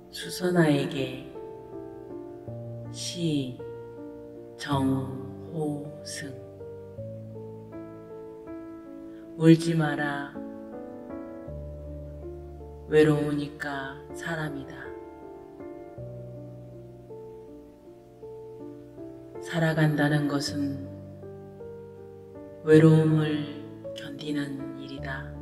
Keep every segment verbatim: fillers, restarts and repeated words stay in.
수선아에게 시 정호승. 울지 마라. 외로우니까 사람이다. 살아간다는 것은 외로움을 견디는 일이다.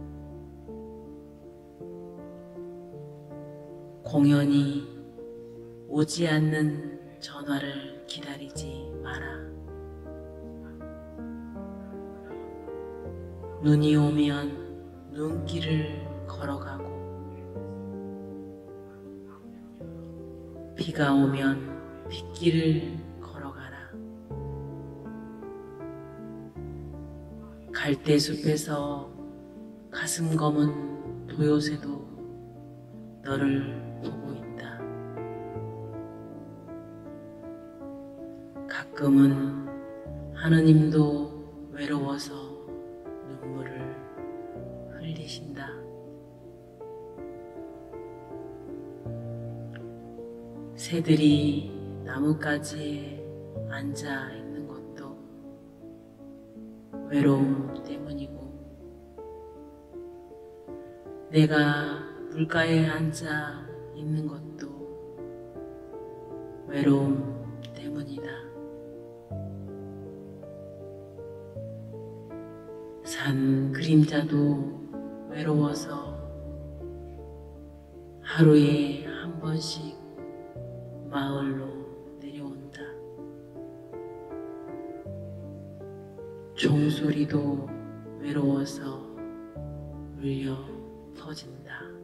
공연히 오지 않는 전화를 기다리지 마라. 눈이 오면 눈길을 걸어가고, 비가 오면 빗길을 걸어가라. 갈대숲에서 가슴 검은 도요새도 너를 보고 있다. 가끔은 하느님도 외로워서 눈물을 흘리신다. 새들이 나뭇가지에 앉아 있는 것도 외로움 때문이고, 내가 물가에 앉아 있는 것도 외로움 때문이다. 산 그림자도 외로워서 하루에 한 번씩 마을로 내려온다. 종소리도 외로워서 울려 퍼진다.